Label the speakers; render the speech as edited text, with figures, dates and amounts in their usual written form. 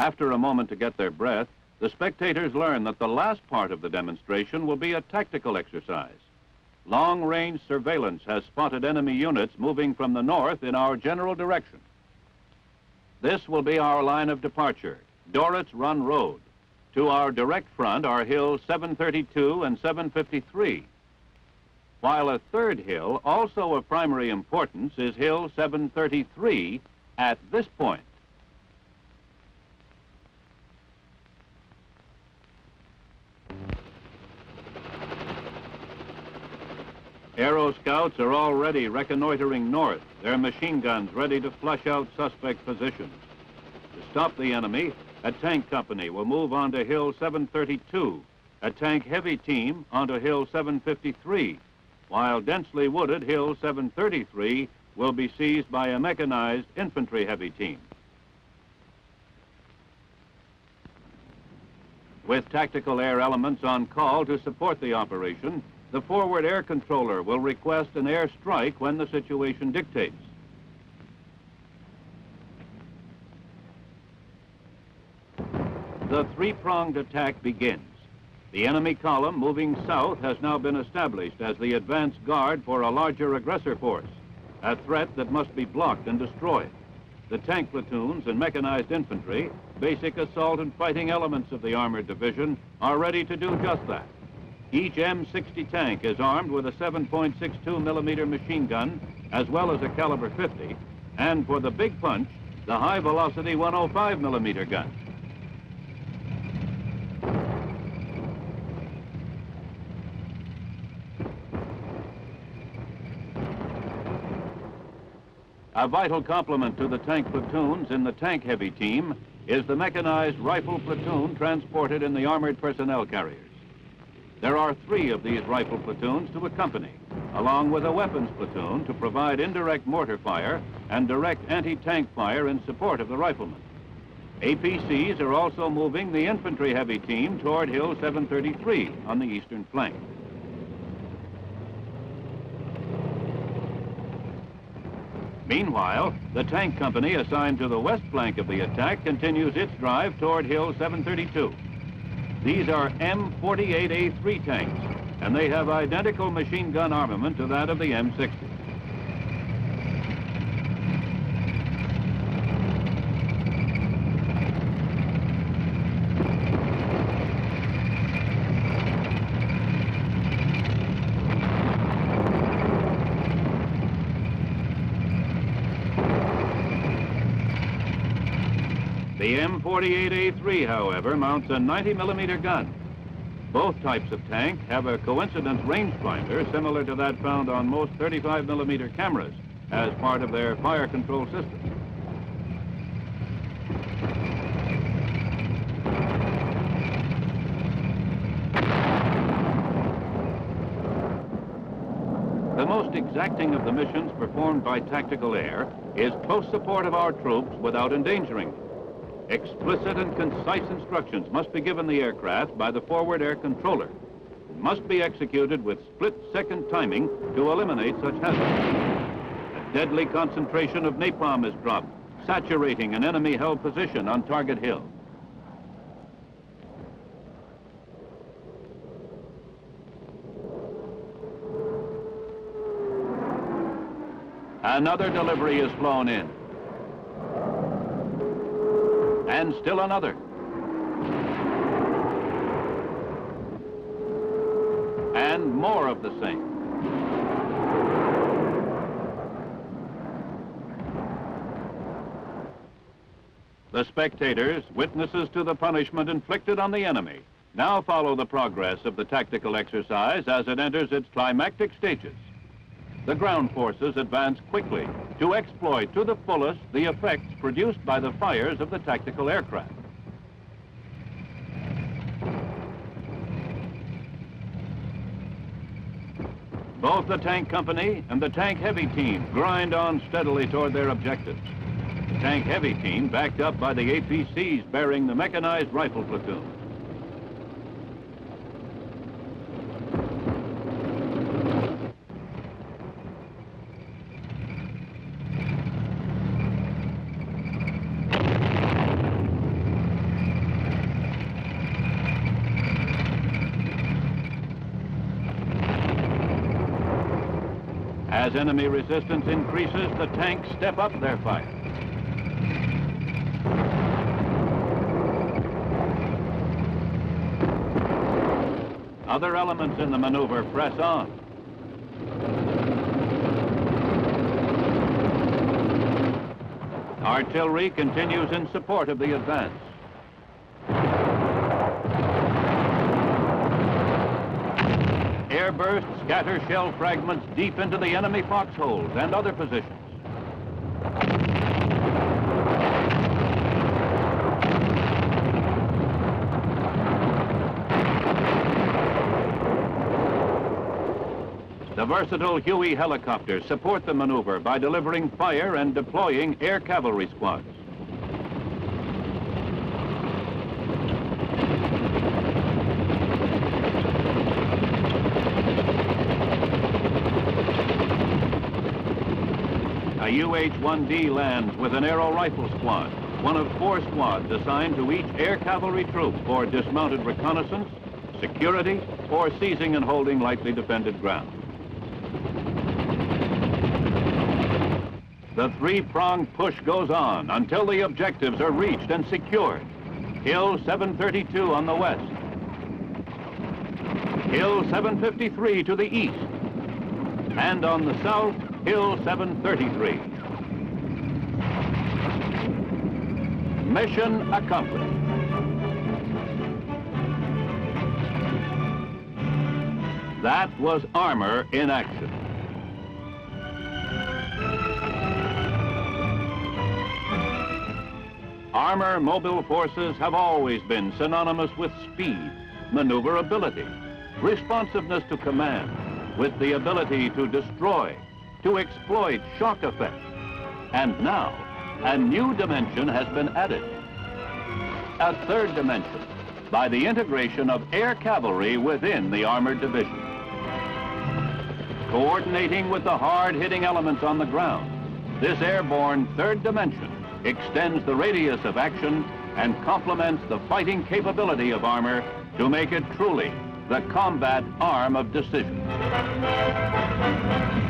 Speaker 1: After a moment to get their breath, the spectators learn that the last part of the demonstration will be a tactical exercise. Long-range surveillance has spotted enemy units moving from the north in our general direction. This will be our line of departure, Dorrit's Run Road. To our direct front are hills 732 and 753, while a third hill, also of primary importance, is hill 733 at this point. Aero scouts are already reconnoitering north, their machine guns ready to flush out suspect positions. To stop the enemy, a tank company will move onto Hill 732, a tank heavy team onto Hill 753, while densely wooded Hill 733 will be seized by a mechanized infantry heavy team. With tactical air elements on call to support the operation, the forward air controller will request an air strike when the situation dictates. The three-pronged attack begins. The enemy column moving south has now been established as the advance guard for a larger aggressor force, a threat that must be blocked and destroyed. The tank platoons and mechanized infantry, basic assault and fighting elements of the armored division, are ready to do just that. Each M60 tank is armed with a 7.62 millimeter machine gun, as well as a caliber 50, and for the big punch, the high-velocity 105 millimeter gun. A vital complement to the tank platoons in the tank heavy team is the mechanized rifle platoon transported in the armored personnel carriers. There are 3 of these rifle platoons to accompany, along with a weapons platoon to provide indirect mortar fire and direct anti-tank fire in support of the riflemen. APCs are also moving the infantry heavy team toward Hill 733 on the eastern flank. Meanwhile, the tank company assigned to the west flank of the attack continues its drive toward Hill 732. These are M48A3 tanks, and they have identical machine gun armament to that of the M60. The M48A3, however, mounts a 90 millimeter gun. Both types of tank have a coincidence rangefinder similar to that found on most 35 millimeter cameras as part of their fire control system. The most exacting of the missions performed by tactical air is close support of our troops without endangering them. Explicit and concise instructions must be given the aircraft by the forward air controller. It must be executed with split-second timing to eliminate such hazards. A deadly concentration of napalm is dropped, saturating an enemy-held position on Target Hill. Another delivery is flown in. And still another. And more of the same. The spectators, witnesses to the punishment inflicted on the enemy, now follow the progress of the tactical exercise as it enters its climactic stages. The ground forces advance quickly to exploit to the fullest the effects produced by the fires of the tactical aircraft. Both the tank company and the tank heavy team grind on steadily toward their objectives. The tank heavy team backed up by the APCs bearing the mechanized rifle platoon. As enemy resistance increases, the tanks step up their fight. Other elements in the maneuver press on. Artillery continues in support of the advance. Airbursts scatter shell fragments deep into the enemy foxholes and other positions. The versatile Huey helicopters support the maneuver by delivering fire and deploying air cavalry squads. A UH-1D lands with an aero rifle squad, one of 4 squads assigned to each air cavalry troop for dismounted reconnaissance, security, or seizing and holding lightly defended ground. The 3-pronged push goes on until the objectives are reached and secured. Hill 732 on the west. Hill 753 to the east. And on the south, Hill 733. Mission accomplished. That was armor in action. Armor mobile forces have always been synonymous with speed, maneuverability, responsiveness to command, with the ability to destroy, to exploit shock effects. And now, a new dimension has been added. A third dimension, by the integration of air cavalry within the armored division. Coordinating with the hard-hitting elements on the ground, this airborne third dimension extends the radius of action and complements the fighting capability of armor to make it truly the combat arm of decision.